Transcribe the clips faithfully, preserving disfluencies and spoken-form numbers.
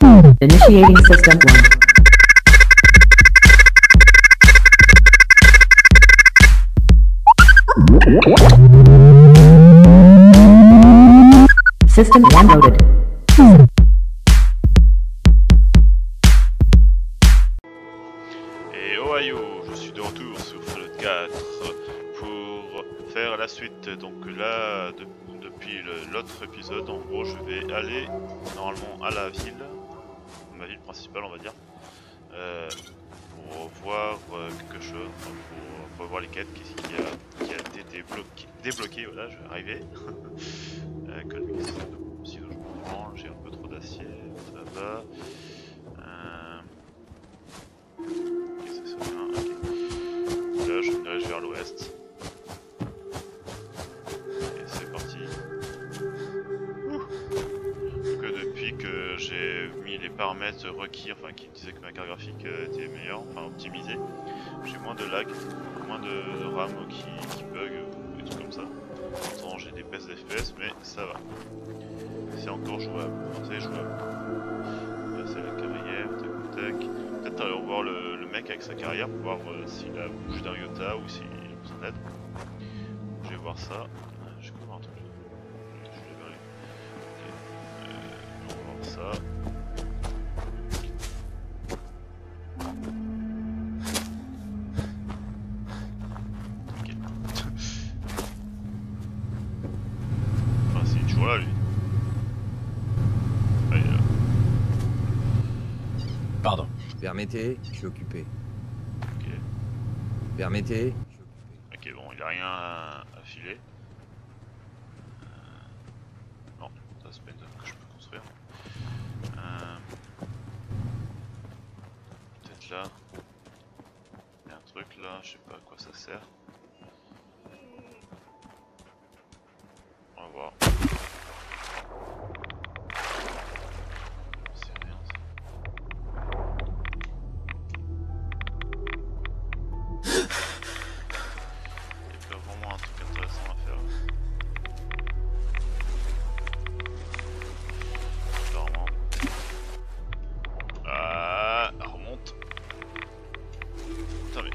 Initiating system one. System one loaded. Et Ohio, je suis de retour sur Fallout quatre pour faire la suite. Donc là, de, depuis l'autre épisode, en gros, je vais aller normalement à la ville, ma ville principale, on va dire, euh, pour voir euh, quelque chose, pour, pour voir les quêtes, qu'est-ce qui a, qui a été débloqué, débloqué. Voilà, je vais arriver. euh, que le ciseau, je me prends, j'ai un peu trop d'acier, ça va. Euh, ok, ça c'est bien, ok. Là, je me dirige vers l'ouest. Et c'est parti. Ouh. Donc, euh, depuis que j'ai mis les paramètres requis, enfin qui disaient que ma carte graphique euh, était meilleure, enfin optimisée, j'ai moins de lag, moins de, de RAM qui, qui bug ou des trucs comme ça. Pourtant j'ai des baisses d'F P S, mais ça va. C'est encore jouable, c'est jouable. Là c'est la carrière, tac tac. Peut-être aller voir le, le mec avec sa carrière pour voir euh, s'il a bougé d'un iota ou s'il a besoin d'aide. Je vais voir ça. Je vais voir un truc. Je vais vers les... okay. euh, on va voir ça. Ok. Ah, c'est toujours là lui. Ah, il est là. Pardon. Permettez, je suis occupé. Ok. Permettez, je suis occupé. Ok, bon, il a rien à, à filer. Euh... Non, ça c'est pas une zone que je peux construire. Euh... Peut-être là. Il y a un truc là, je sais pas à quoi ça sert. On va voir. C'est rien ça. Il y a pas vraiment un truc intéressant à faire. Apparemment. Ah, remonte. Putain mais.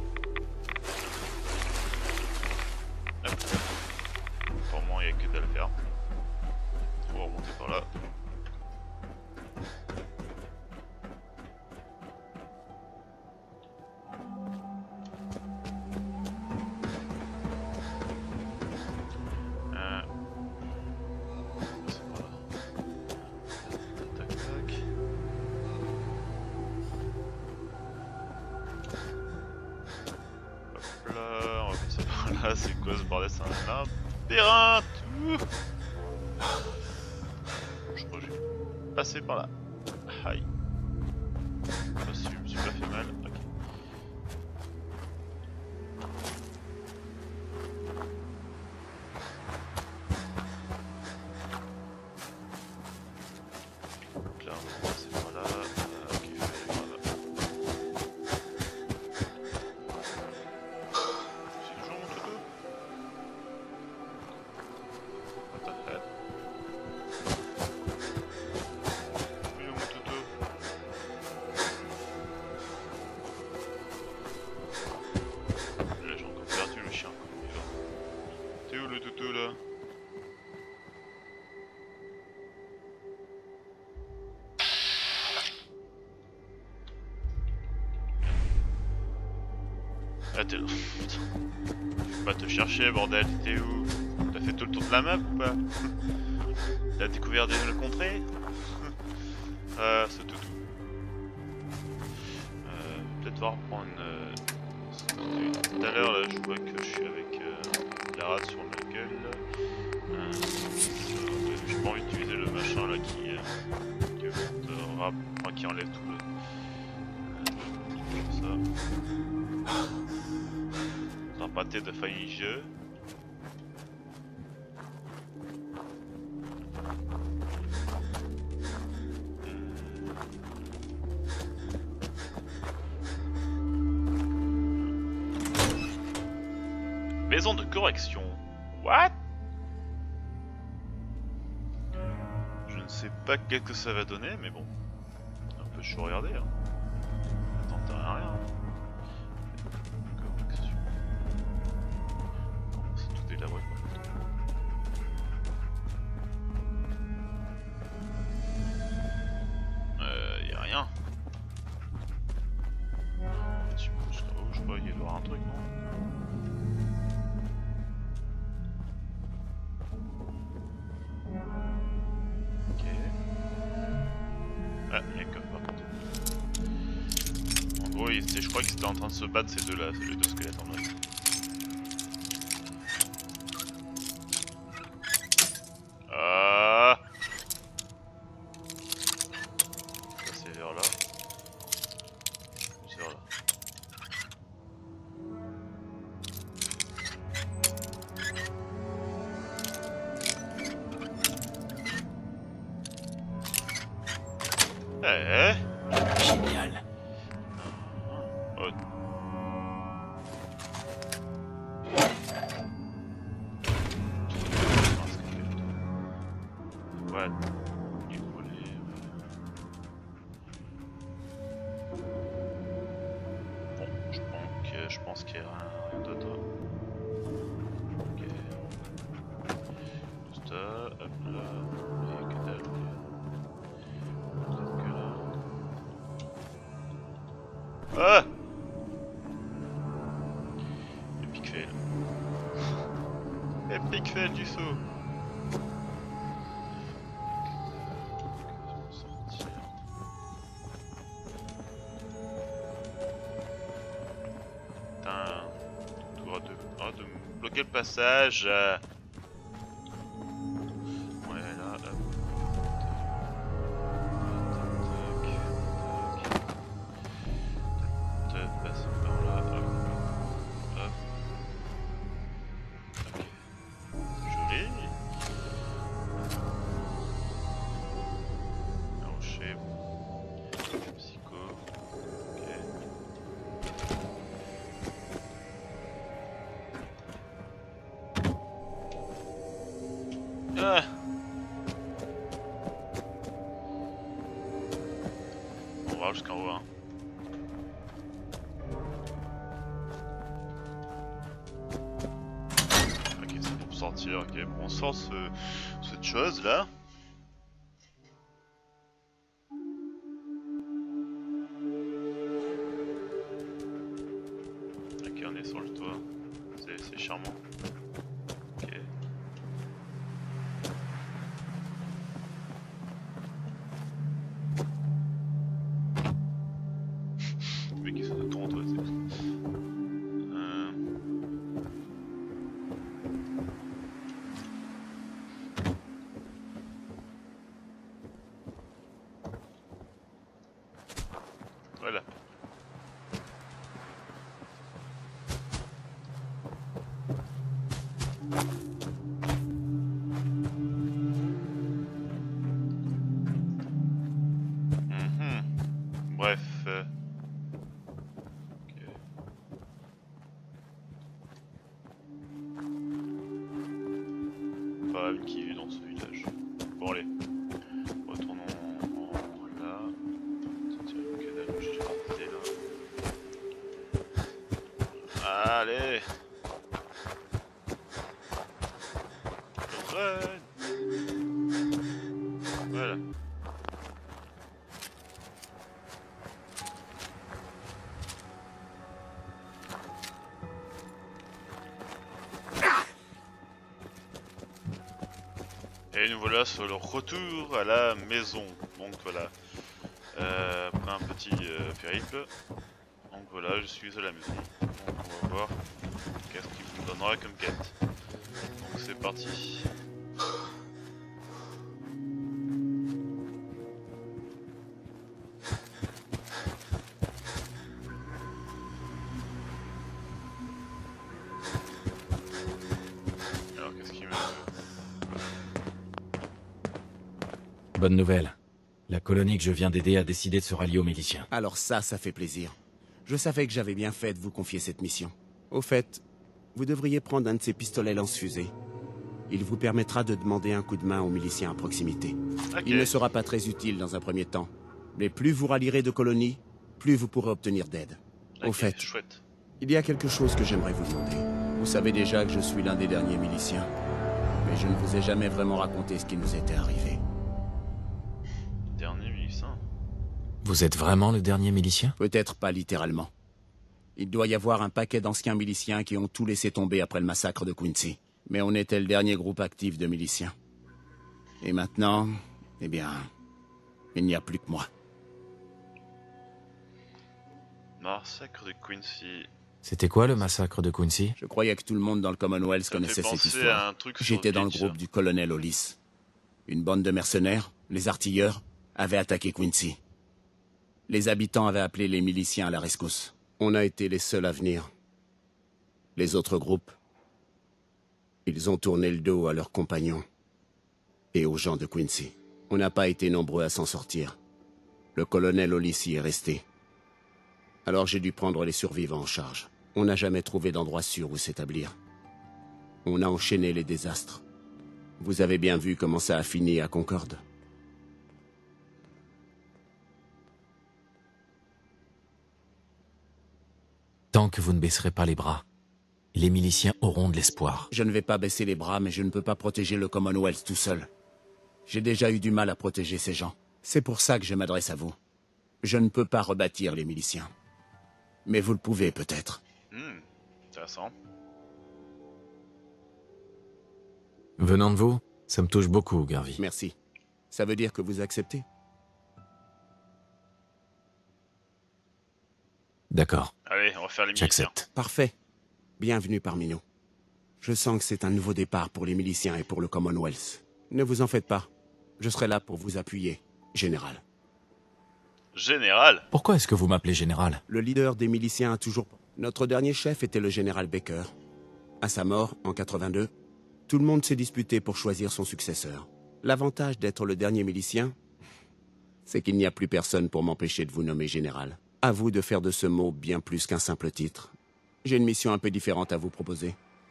Hop. Pour moi il n'y a que dalle à faire. Faut remonter par là. Euh... C'est par là. Tac tac tac. Hop là, on va passer par là, c'est quoi ce bordel, c'est un labyrinthe. Je crois que je vais passer par là. Aïe. Je sais pas si je me suis pas fait mal. Ok. Donc là, on va passer par là. Euh, ok, je vais aller par là. J'ai toujours mon toto. What the hell? Oui, mon toto. Là, j'ai encore perdu le chien. T'es où le toto là? Ah t'es là. Putain. Je vais pas te chercher bordel, t'es où? T'as fait tout le tour de la map ou pas? T'as découvert des nouvelles contrées? Ah ce toutou. Euh, peut-être voir prendre une... Tout à l'heure là je vois que je suis avec euh, la rate sur la gueule. Euh, J'ai pas envie d'utiliser le machin là qui... Euh, qui, euh, rap, enfin, qui enlève tout le... Euh, comme ça. Un pâté de failli jeu. Maison de correction. What? Je ne sais pas qu'est-ce que ça va donner, mais bon. peut toujours regarder. Hein. Attends, t'as rien. Correction. Comment c'est tout délabré quoi. Euh, y a rien. Tu pousses là-haut, je sais pas, il doit y avoir un truc, non? Ok. Ah, il y a un coffre par contre. En gros, il était, je crois qu'ils étaient en train de se battre ces deux-là, ces deux squelettes en vrai. Ah. Ça c'est vers là. C'est vers là. Eh. Génial. Oh. Ouais. Il volait. Bon, je pense que je pense qu'il y a rien d'autre. Ok. Juste là, hop là. Et que dalle. Peut-être que là. Ah! Epic fail. Epic fail du saut. Sortir. Putain. Tour de, oh, de me bloquer le passage. euh. Ouais, là, hop. Tac, tac. Passer par là, hop, hop, ok, joli, un rocher, psycho, ok, ah. On va jusqu'en haut, hein. Sortir, ok, bon, on sort ce, cette chose là. Ok, on est sur le toit, c'est charmant. Ok. Le mec il se tourne toi, c'est. Voilà. Mmh. Bref. Euh... Okay. Pas une qui vit dans ce village. Bon allez. Retournons là. Allez. Run. Voilà. Et nous voilà sur le retour à la maison. Donc voilà. Euh, après un petit euh, périple. Donc voilà, je suis à la maison. Donc on va voir qu'est-ce qu'il nous donnera comme quête. Donc c'est parti. Alors qu'est-ce qu'il me veut? Bonne nouvelle. La colonie que je viens d'aider a décidé de se rallier aux miliciens. Alors ça, ça fait plaisir. Je savais que j'avais bien fait de vous confier cette mission. Au fait, vous devriez prendre un de ces pistolets lance-fusées. Il vous permettra de demander un coup de main aux miliciens à proximité. Okay. Il ne sera pas très utile dans un premier temps, Mais plus vous rallierez de colonies, plus vous pourrez obtenir d'aide. Au Ok, fait, chouette. il y a quelque chose que j'aimerais vous demander. Vous savez déjà que je suis l'un des derniers miliciens. Mais je ne vous ai jamais vraiment raconté ce qui nous était arrivé. Dernier milicien. Vous êtes vraiment le dernier milicien? Peut-être pas littéralement. Il doit y avoir un paquet d'anciens miliciens qui ont tout laissé tomber après le massacre de Quincy. Mais on était le dernier groupe actif de miliciens. Et maintenant, eh bien, il n'y a plus que moi. Massacre de Quincy. C'était quoi le massacre de Quincy? Je croyais que tout le monde dans le Commonwealth Ça me fait connaissait cette penser histoire. à un truc sur J'étais dans le Glitch. groupe du colonel Hollis. Une bande de mercenaires, les artilleurs, avaient attaqué Quincy. Les habitants avaient appelé les miliciens à la rescousse. On a été les seuls à venir. Les autres groupes, ils ont tourné le dos à leurs compagnons et aux gens de Quincy. On n'a pas été nombreux à s'en sortir. Le colonel Hollis y est resté. Alors j'ai dû prendre les survivants en charge. On n'a jamais trouvé d'endroit sûr où s'établir. On a enchaîné les désastres. Vous avez bien vu comment ça a fini à Concorde. Tant que vous ne baisserez pas les bras, les miliciens auront de l'espoir. Je ne vais pas baisser les bras, mais je ne peux pas protéger le Commonwealth tout seul. J'ai déjà eu du mal à protéger ces gens. C'est pour ça que je m'adresse à vous. Je ne peux pas rebâtir les miliciens. Mais vous le pouvez peut-être. Hmm, intéressant. Venant de vous, ça me touche beaucoup, Garvey. Merci. Ça veut dire que vous acceptez? D'accord, Allez, on va faire les miliciens. j'accepte. Parfait. Bienvenue parmi nous. Je sens que c'est un nouveau départ pour les miliciens et pour le Commonwealth. Ne vous en faites pas. Je serai là pour vous appuyer, général. Général. Pourquoi est-ce que vous m'appelez général? Le leader des miliciens a toujours... Notre dernier chef était le général Baker. À sa mort, en quatre-vingt-deux, tout le monde s'est disputé pour choisir son successeur. L'avantage d'être le dernier milicien, c'est qu'il n'y a plus personne pour m'empêcher de vous nommer général. À vous de faire de ce mot bien plus qu'un simple titre. J'ai une mission un peu différente à vous proposer.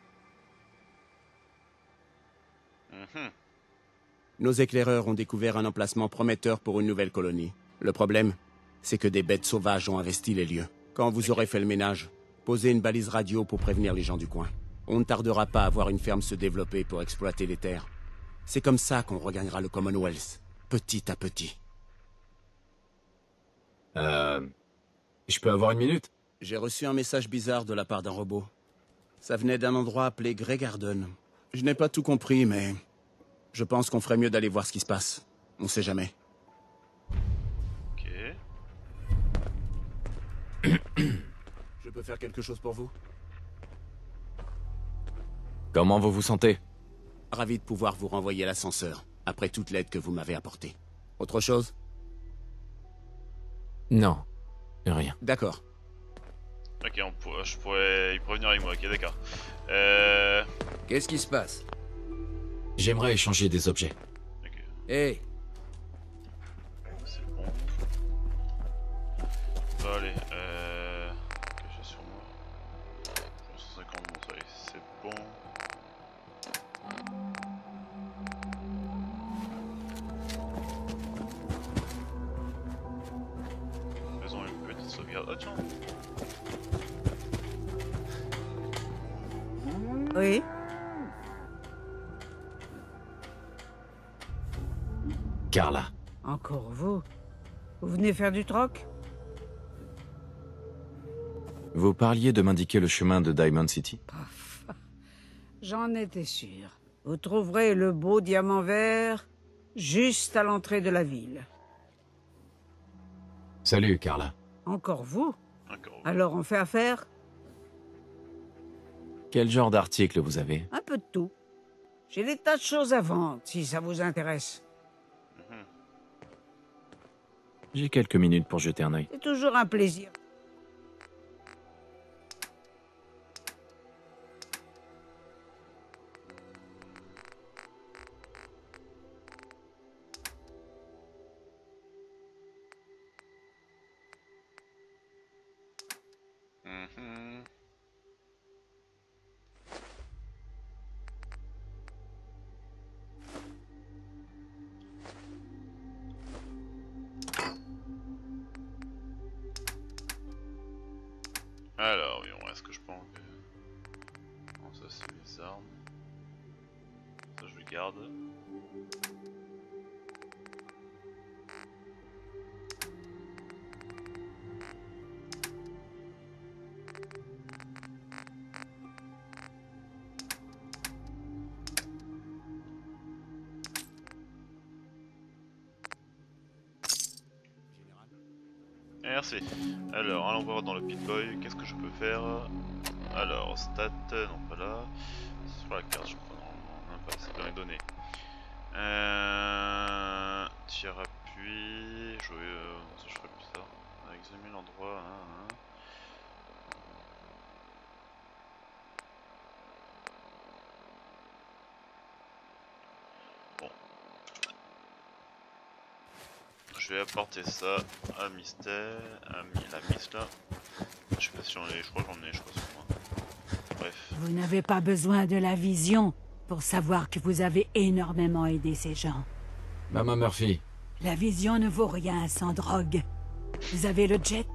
Mhm. Nos éclaireurs ont découvert un emplacement prometteur pour une nouvelle colonie. Le problème, c'est que des bêtes sauvages ont investi les lieux. Quand vous aurez fait le ménage, posez une balise radio pour prévenir les gens du coin. On ne tardera pas à voir une ferme se développer pour exploiter les terres. C'est comme ça qu'on regagnera le Commonwealth, petit à petit. Euh... Je peux avoir une minute? J'ai reçu un message bizarre de la part d'un robot. Ça venait d'un endroit appelé Grey Garden. Je n'ai pas tout compris, mais... je pense qu'on ferait mieux d'aller voir ce qui se passe. On sait jamais. Ok. Je peux faire quelque chose pour vous? Comment vous vous sentez? Ravi de pouvoir vous renvoyer l'ascenseur, après toute l'aide que vous m'avez apportée. Autre chose? Non, rien. D'accord. Ok, on pour... je pourrais... il pourrait venir avec moi, ok, d'accord. Euh... Qu'est-ce qui se passe? J'aimerais échanger des objets. Ok, Hé, c'est bon. Bon, allez, euh... ok, j'ai sur moi. cent cinquante, bon, ça y est, c'est bon. Faisons une petite sauvegarde. Oh tiens. Oui. Carla, Encore vous. Vous venez faire du troc? vous parliez de m'indiquer le chemin de Diamond City. Paf. J'en étais sûr. Vous trouverez le beau diamant vert juste à l'entrée de la ville. Salut, Carla. Encore vous? Encore. Alors on fait affaire? Quel genre d'article vous avez? Un peu de tout. J'ai des tas de choses à vendre, si ça vous intéresse. J'ai quelques minutes pour jeter un œil. C'est toujours un plaisir. Mhm. Alors, oui, on reste que je pense que... Non, ça c'est mes armes. Ça je le garde. Merci. Alors, allons voir dans le Pip-Boy, qu'est-ce que je peux faire? Alors, stat, non pas là. Sur la carte, je crois, non, non, pas, c'est dans les données. Euh... Tir appui, je, euh, ça, je ferai plus tard. Examiner l'endroit, hein, hein. Bon. Je vais apporter ça à Mystère, à la Miss là. Je sais pas si j'en ai, je crois que j'en ai, je crois sur moi. Bref. Vous n'avez pas besoin de la vision pour savoir que vous avez énormément aidé ces gens. Maman Murphy. La vision ne vaut rien sans drogue. Vous avez le jet?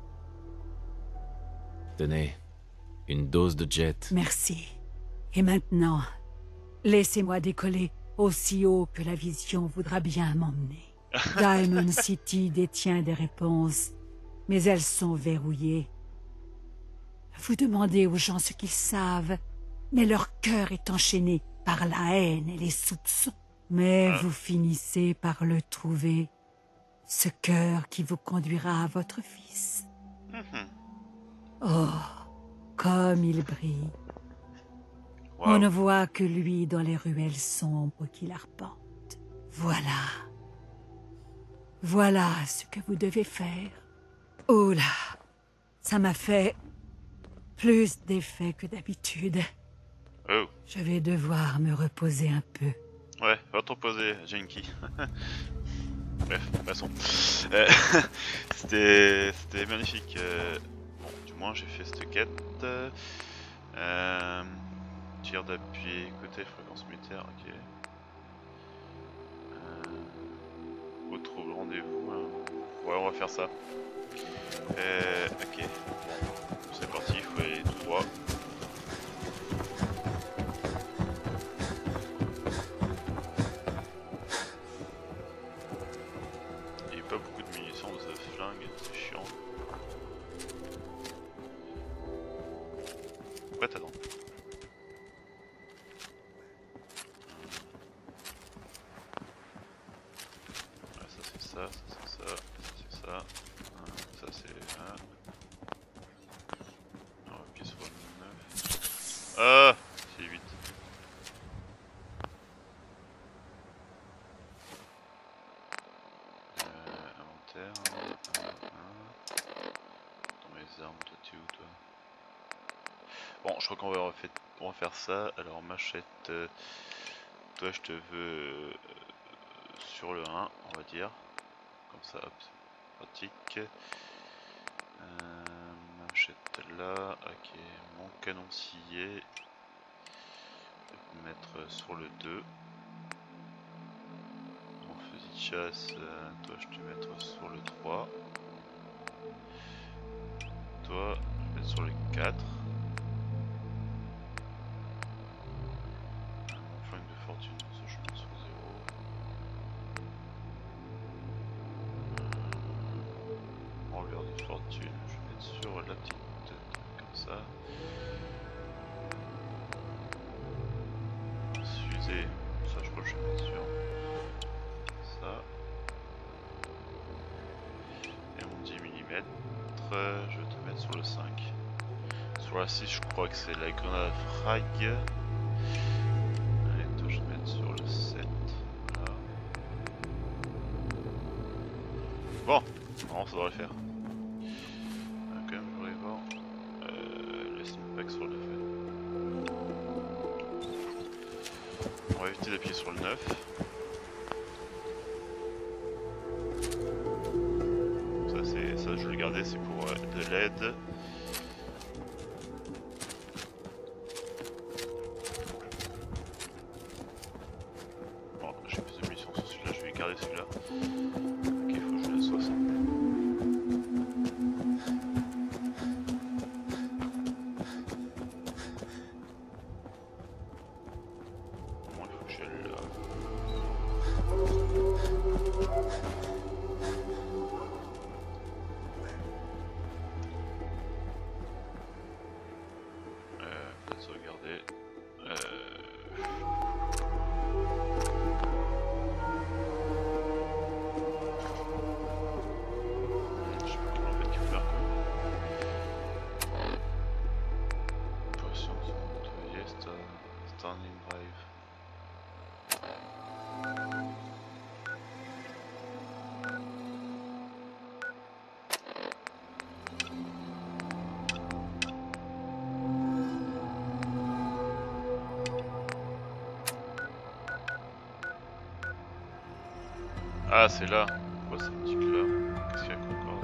Tenez, une dose de jet. Merci. Et maintenant, laissez-moi décoller aussi haut que la vision voudra bien m'emmener. Diamond City détient des réponses, mais elles sont verrouillées. Vous demandez aux gens ce qu'ils savent, mais leur cœur est enchaîné par la haine et les soupçons. Mais vous finissez par le trouver, ce cœur qui vous conduira à votre fils. Oh, comme il brille. Wow. On ne voit que lui dans les ruelles sombres qu'il arpente. Voilà. Voilà ce que vous devez faire. Oh là, ça m'a fait plus d'effet que d'habitude. Oh. Je vais devoir me reposer un peu. Ouais, va te reposer, Genki. Bref, passons. Euh, C'était c'était magnifique. Euh, bon, du moins j'ai fait cette quête. Euh, tir d'appui, côté fréquence militaire, ok. Euh, au trouble rendez-vous. Hein. Ouais, on va faire ça. Euh, ok. C'est parti, il faut aller tout droit. Pourquoi t'attends? Ouais, ça c'est ça, ça c'est ça, ça c'est ça, hein, ça c'est... Hein. On va appuyer sur le neuf. Ah, c'est huit. Euh, inventaire, un, un, un. Dans mes armes, toi tu es où toi? Bon, je crois qu'on va, on va faire ça. Alors, machette, euh, toi je te veux euh, sur le un, on va dire. Comme ça, hop, pratique. Euh, machette là, ok. Mon canon scié, je vais me mettre sur le deux. Mon fusil de chasse, euh, toi je te mettre sur le trois. Toi, je vais mettre sur le quatre. Fortune, ça je mets sur zéro. Euh, envers de fortune, je vais mettre sur la petite tête, comme ça. Fusée, ça je crois que je vais mettre sur ça. Et mon dix millimètres, je vais te mettre sur le cinq. Sur la six, je crois que c'est la grenade frag. Sur le sept, voilà. Bon, non, ça devrait le faire. Euh, quand même, je voudrais voir euh, le snipack sur le neuf. On va éviter d'appuyer sur le neuf. Ça, c'est ça, je vais le garder, c'est pour euh, de l'aide. Celui-là. Ok, faut que je le sois ça. Ah, c'est là. Pourquoi ça me dit que là? Qu'est-ce qu'il y a encore?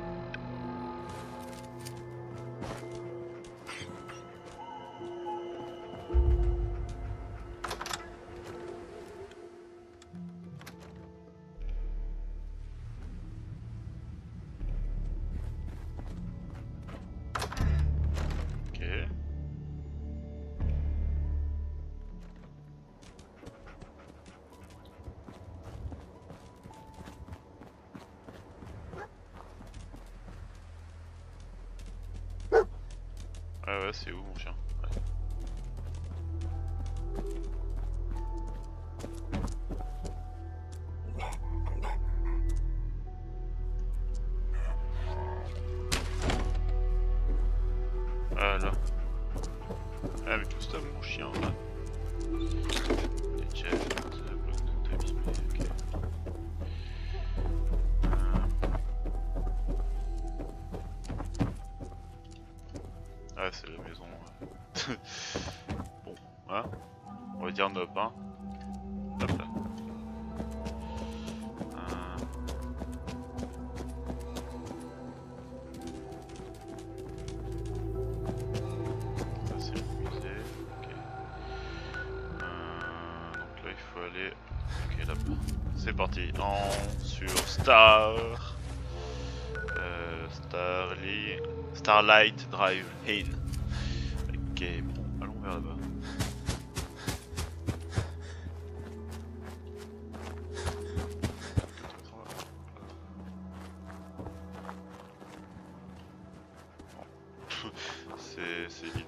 Ok. Ah ouais, c'est où mon chien? Ouais. Ah là. Ah mais tout ça mon chien là. Les jets, le bloc de abîmé, ok. Ah c'est la maison. Ouais. Bon, hein. On va dire nope hein. Hop là. Euh... Ça c'est le musée. Ok. Euh... Donc là il faut aller. Ok là-bas. C'est parti. En sur Star. Euh, Starly... Starlight Drive Hain. Ok, bon, allons vers là-bas. C'est... c'est vite.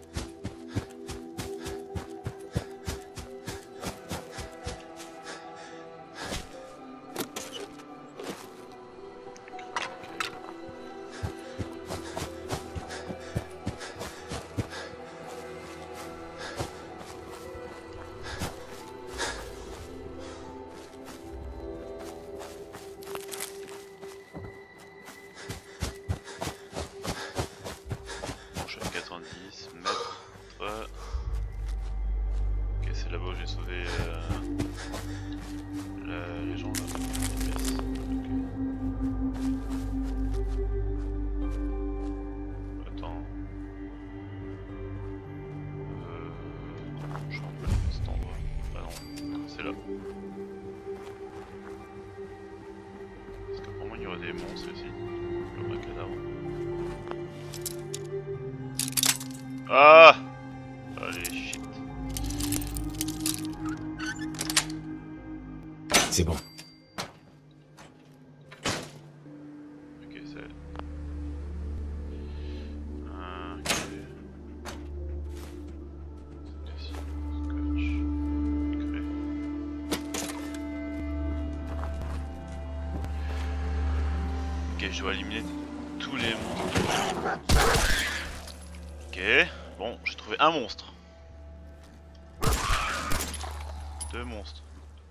quatre-vingt-dix mètres. Ok, c'est là-bas où j'ai sauvé euh, la, les gens là. Yes. Okay. Attends. Euh. Non, je rentre pas dans cet endroit. Ah non, c'est là. Parce qu'apparemment il y aurait des monstres ici. Comme un cadavre. Ah! Allez, shit. C'est bon. Ok, c'est... Ah, ok. C'est ici. Scotch. Créé. Ok, je dois éliminer tous les monstres. Ok, bon, j'ai trouvé un monstre. Deux monstres.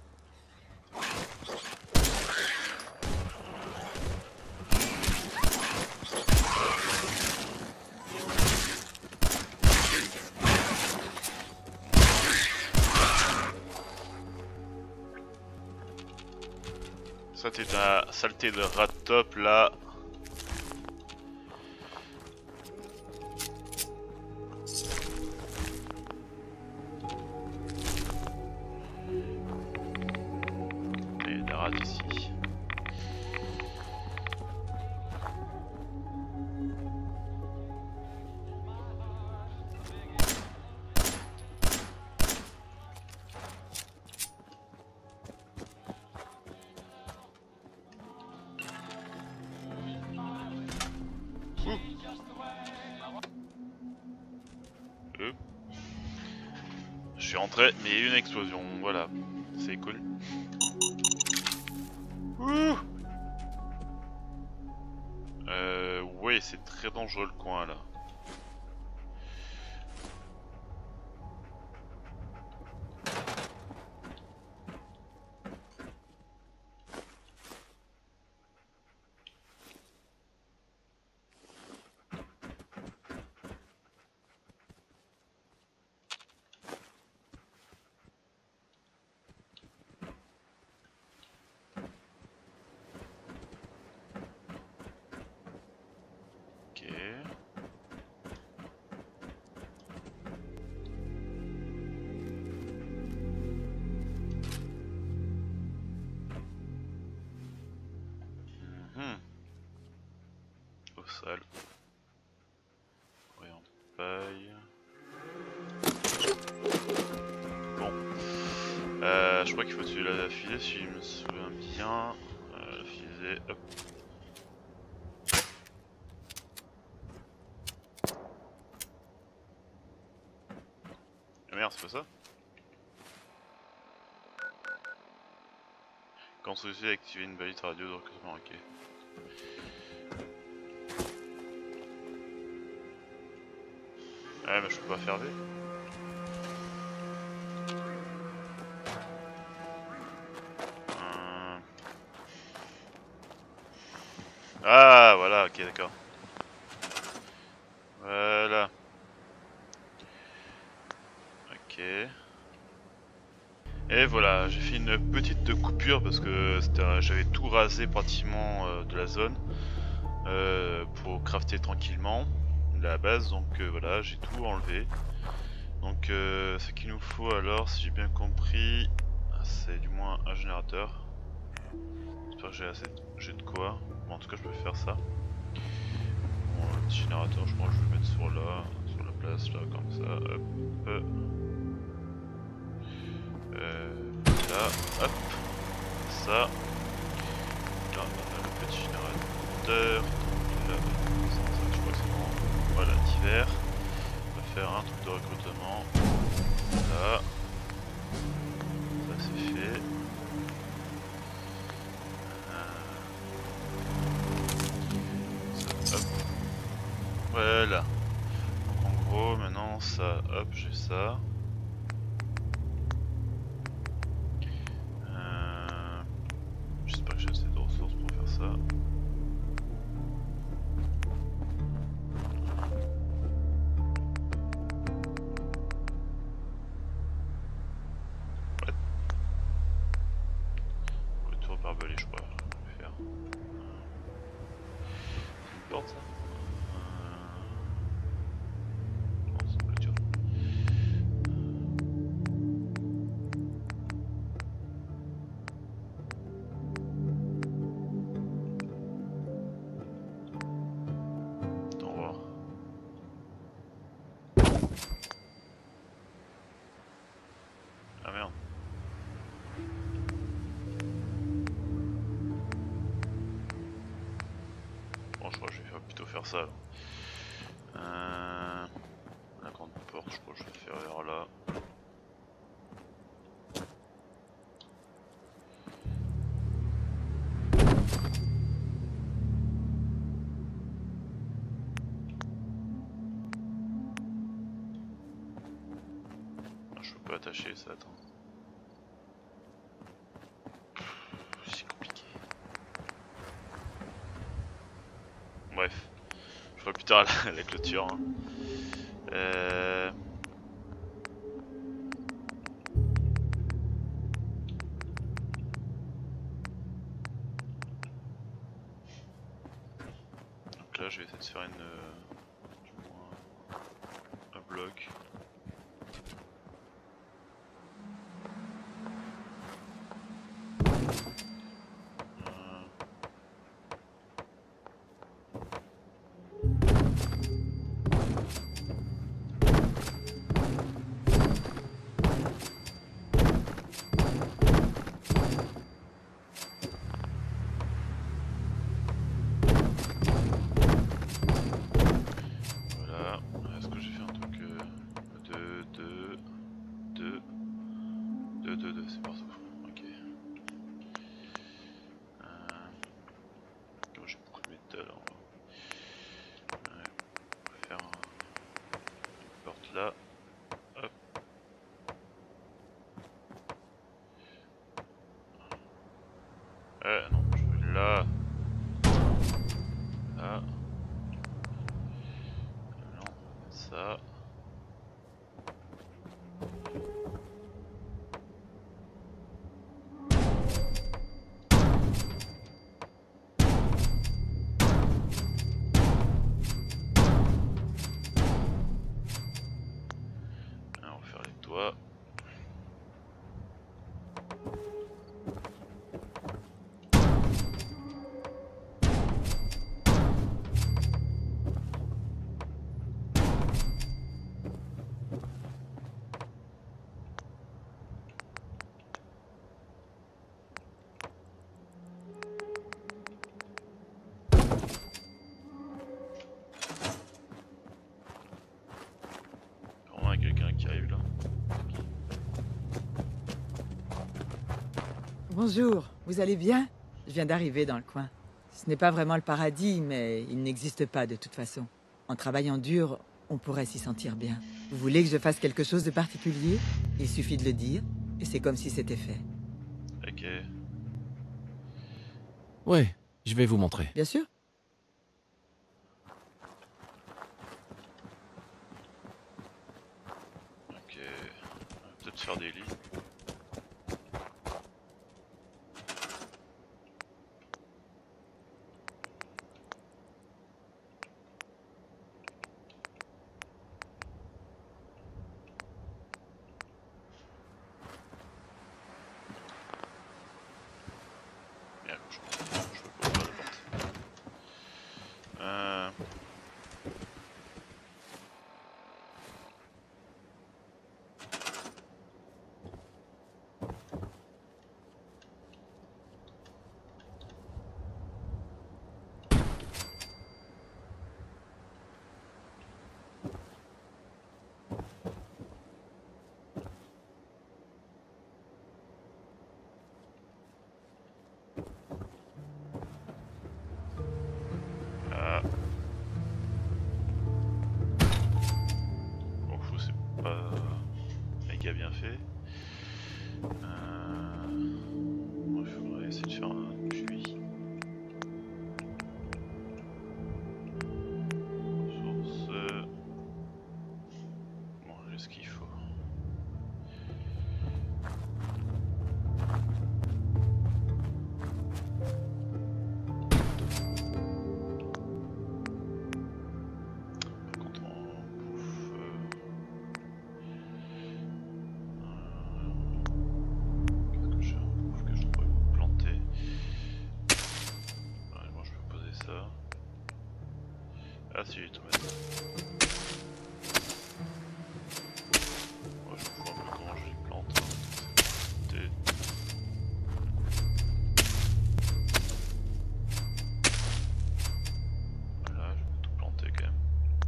Ça t'es ta saleté de rat top là. Et des rats ici. Euh. Je suis rentré, mais il y a eu une explosion, voilà, c'est cool. Ouh. Euh, ouais, c'est très dangereux le coin là. sale. Voyons paille. Bon. Euh, je crois qu'il faut tuer la fusée si je me souviens bien. Euh, la fusée, hop. Ah merde, c'est pas ça? Quand ceci a activé une balise radio de recrutement, ok. Ouais, mais je peux pas faire V. Euh... Ah, voilà, ok, d'accord. Voilà. Ok. Et voilà, j'ai fait une petite coupure parce que j'avais tout rasé pratiquement euh, de la zone euh, pour crafter tranquillement la base, donc euh, voilà, j'ai tout enlevé. Donc euh, ce qu'il nous faut alors, si j'ai bien compris, c'est du moins un générateur. J'espère que j'ai assez j'ai de quoi. Bon, en tout cas je peux faire ça. Bon, le petit générateur, je crois que je vais le mettre sur là, sur la place là, comme ça, hop. Euh, là, hop, ça. Là on a le petit générateur. Là, ça, ça, je crois que c'est bon. Voilà, divers. On va faire un truc de recrutement. Là. Ça c'est fait. Euh... Ça, hop. Voilà. Donc en gros, maintenant ça, hop, j'ai ça. J'espère que j'ai assez de ressources pour faire ça. Ouais. Le tour barbelé, je crois. Je vais faire. C'est une porte ça? Non, c'est une clôture. Ah merde. Bon, je crois que je vais faire, plutôt faire ça. Euh... La grande porte, je crois que je vais faire vers là. Ah, je peux pas attacher ça, attends. C'est compliqué. Bref, je ferai plus tard la, la clôture. Hein. Euh... Donc là, je vais essayer de faire une, euh, du moins, un bloc. C'est partout. Ok. Euh... Moi j'ai beaucoup de métal. On va... Ouais. On va faire un... une porte là. Hop. Euh non, je vais là. Là. Non, ça. Bonjour, vous allez bien? Je viens d'arriver dans le coin. Ce n'est pas vraiment le paradis, mais il n'existe pas de toute façon. En travaillant dur, on pourrait s'y sentir bien. Vous voulez que je fasse quelque chose de particulier? Il suffit de le dire, et c'est comme si c'était fait. Ok. Ouais, je vais vous montrer. Bien sûr. Ok. On va peut-être faire des lits. Bien, je, je peux pas ouvrir la porte. Euh... Ah. Bon, fou, c'est pas méga bien fait. Euh... Bon, il faudrait essayer de faire un puits. Ressources. Bon, j'ai ce qu'il faut. Par contre, en bouffe. Euh... Qu'est-ce que j'ai en bouffe que je pourrais planter? Ouais, moi je peux poser ça. Ah si, les tomates. Moi je me fous un peu comment je les plante. Des- Voilà, je vais tout planter quand même.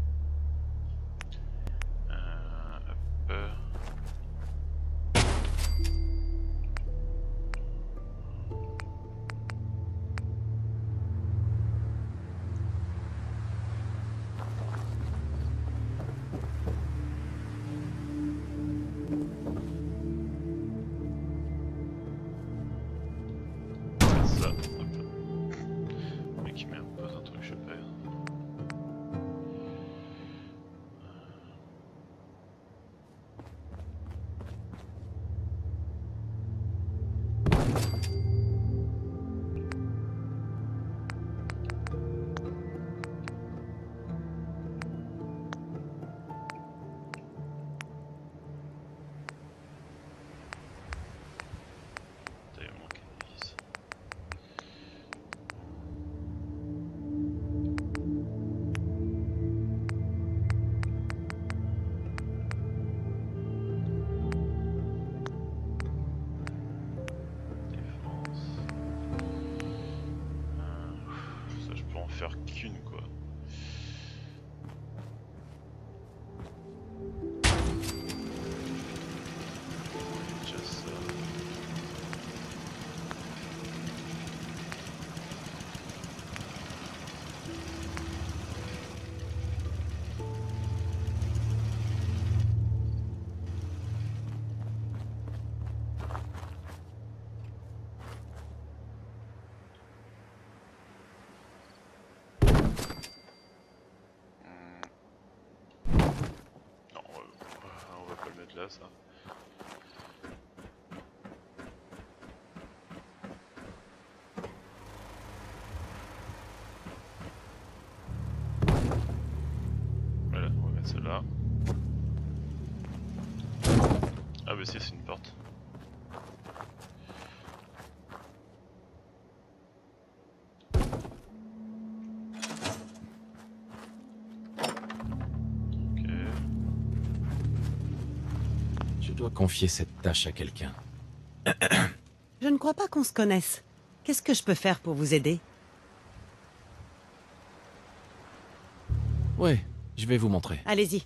Euh, hop. Ça, hop. Le mec il m'impose un truc, je sais pas. Putain, il me manque une vie ici. Défense. Euh, ça, je peux en faire qu'une quoi. Déjà ça. Non, on va, on va pas le mettre là, ça. Voilà, on va mettre celle-là. Ah bah si, c'est une porte. Ok. Je dois confier cette tâche à quelqu'un. Je ne crois pas qu'on se connaisse. Qu'est-ce que je peux faire pour vous aider? Ouais, je vais vous montrer. Allez-y.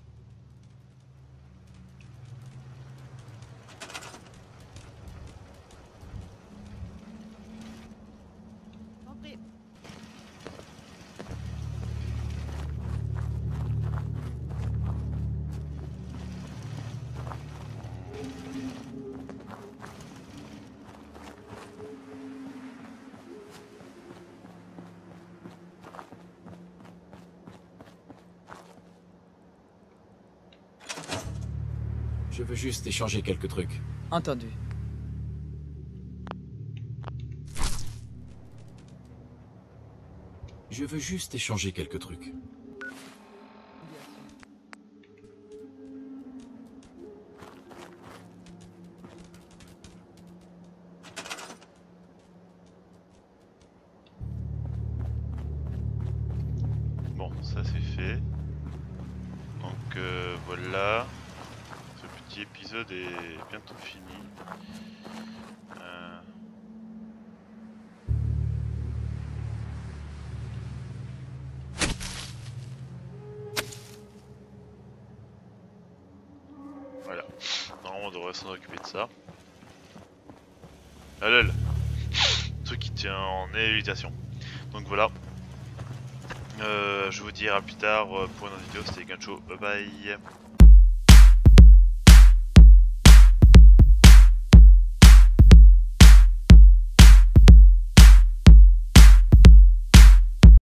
Je veux juste échanger quelques trucs. Entendu. Je veux juste échanger quelques trucs. Bon, ça c'est fait. Donc euh, voilà. Ce petit épisode est bientôt fini. Euh... Voilà. Normalement on devrait s'en occuper de ça. Ah lol. Truc qui tient en évitation. Donc voilà. Euh, je vous dis à plus tard pour une autre vidéo. C'était Gancho. Bye bye.